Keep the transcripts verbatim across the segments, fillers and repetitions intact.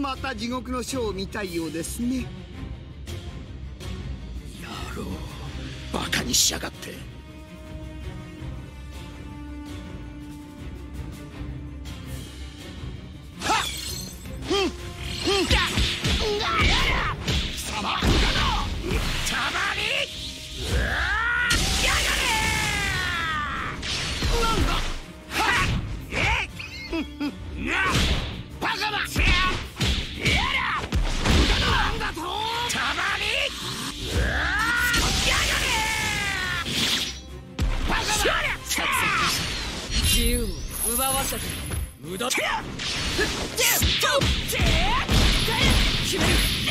また地獄のショーを見たいようですね。 野郎、バカにしやがって。はっ、うん、うんだ、うんだ、貴様、だな、たまに、うわー、やがれ。なんだ、はっ、えっ、な、バカだ、せや、やら、なんだと、たまに、うわー、やがれ。バカだ、 自由を奪わせて無駄だ。決める。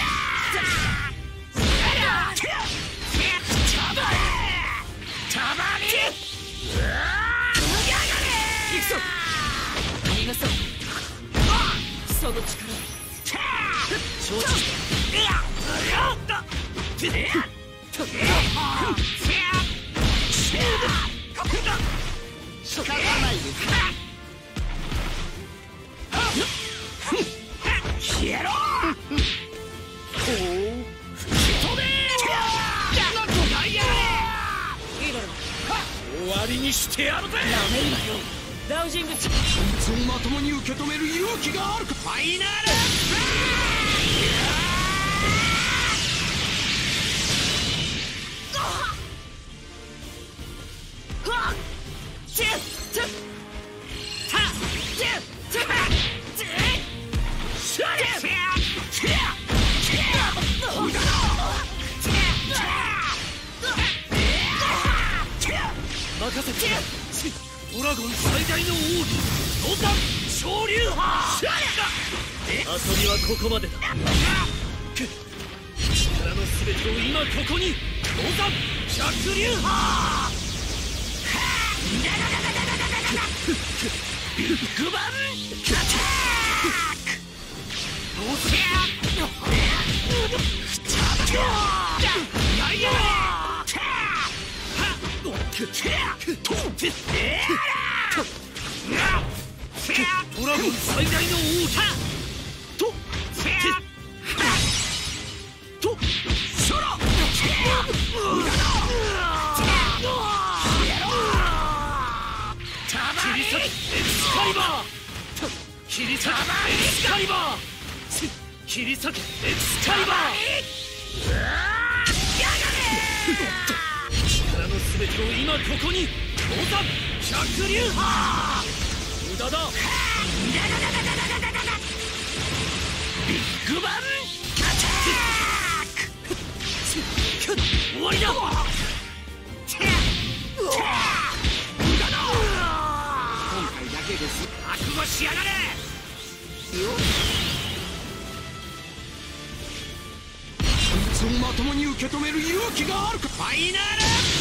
たまに、うわー、やがれ。 行くぞ。逃がそう。その力承知した。 やっと仕方ないです。 消えろ。ほう、吹き飛べ。なんとかやれ。 いいだろう。 終わりにしてやるぜ。 やめるなよ。ダウジングチこいつをまともに受け止める勇気があるか。ファイナル任せて。ドラゴン最大の王騎、ノザン昇竜派。遊びはここまでだ。力の全てを今ここに。ノザン百竜派。ビッグバンアタック。ノザンドラゴン最大の王騎ととそら切り裂けエクスカリバー。切り裂けエクスカリバー。切り裂けエクスカリバー。力の全てを今ここに。ノザン百竜派。無駄だ。ビッグバンアタック。終わりだ。無駄だ。 今回だけです。 覚悟しやがれ。こいつをまともに受け止める勇気があるか。ファイナル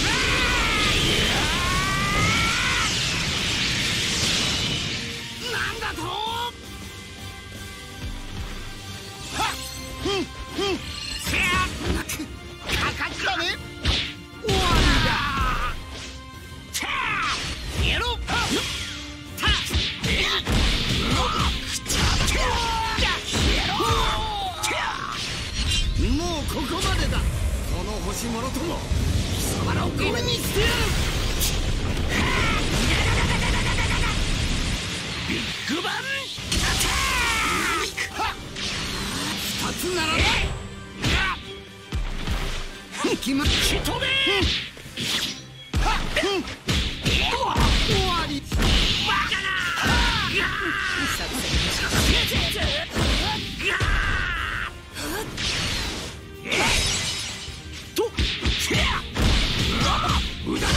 なんだと。はっ、ふんふん、せやかかったね。終わりだ。てあやろう。たえもうここまでだ。この星もろとも貴様のゴミにしてやる。ビッグバンアタック。二つならないきましとべ。終わり。バカな。と無駄だ。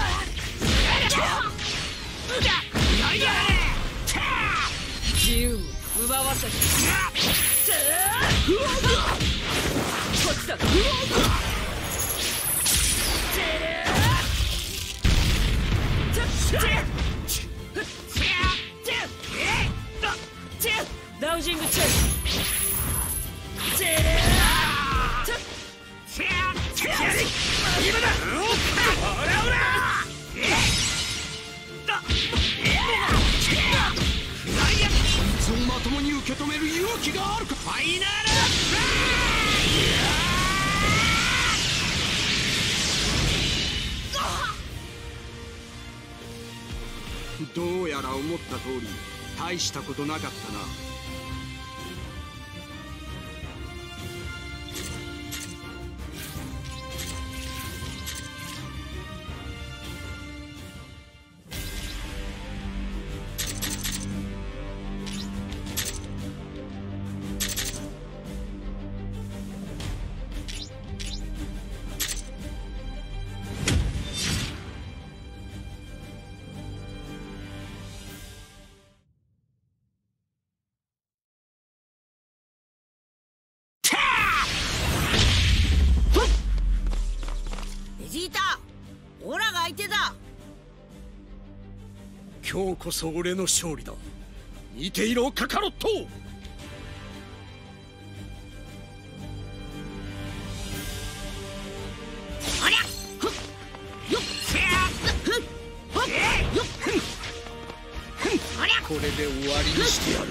自由を奪わせてこっちだ。 るか。 ファイナル。 どうやら思った通り大したことなかったな。 オラが相手だ。 今日こそ俺の勝利だ。見ていろカカロット。 ありゃよっありゃこれで終わりにしてやる。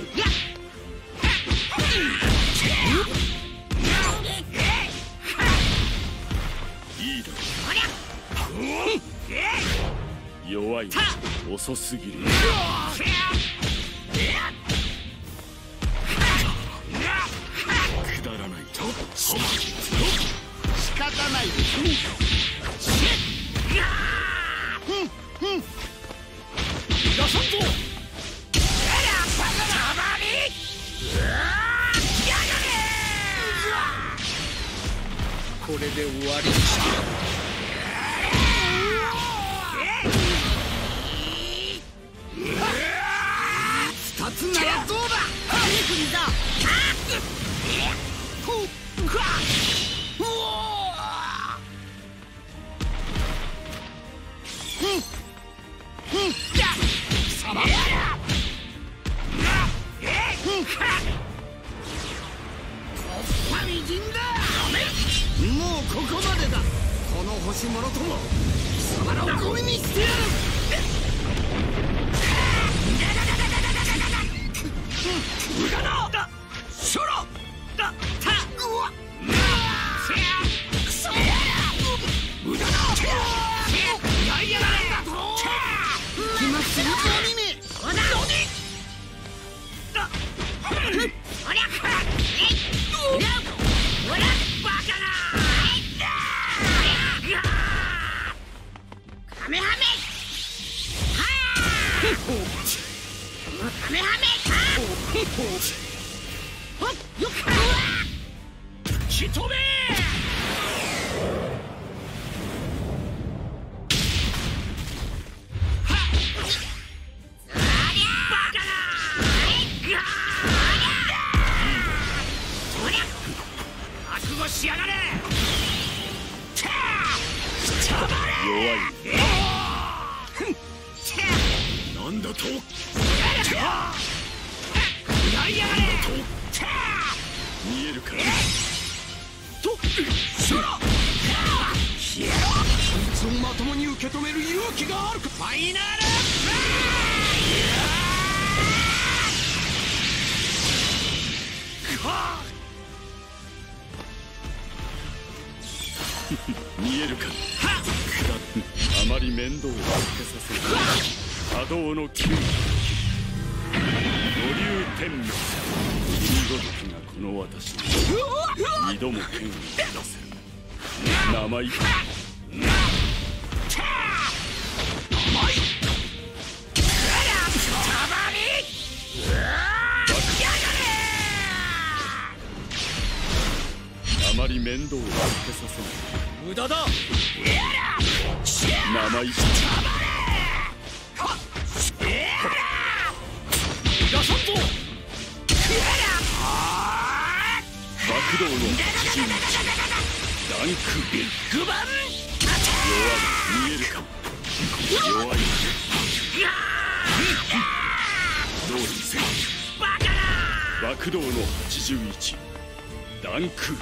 いいだろう。弱い、遅すぎる。くだらないと仕方ないですね。 出さんぞ。これで終わりにしてやる。 二つならどうだ。もうここまでだ。この星もろとも貴様らをゴミにしてやる。無駄だ。ショロだ。たうわくそ無駄だ。やいやだ。来ますよゴミめ。何だ。おりゃおりゃバカな。カメハメカメハメほっよっひとめ。しやがれ。 弱い。なんだと。見えるか。とそらこいつをまともに受け止める勇気があるか。ファイナル見えるか。あまり面倒をかけさせる波動の球。五竜天命。見事がこの私に二度も剣を出せる。生意気。あまり面倒をかけさせない。無駄だ。生意気。出さんぞ。爆動の真打ちランクビッグバン。弱い。見えるか。弱い。どうにせ爆動のはちじゅういちランク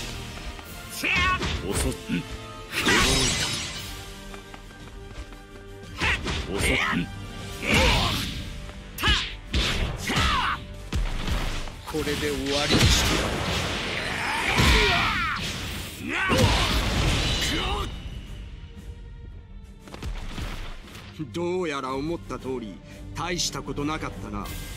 遅っ。驚いた。遅っ。ここれで終わりにしてやる。どうやら思った通り大したことなかったな。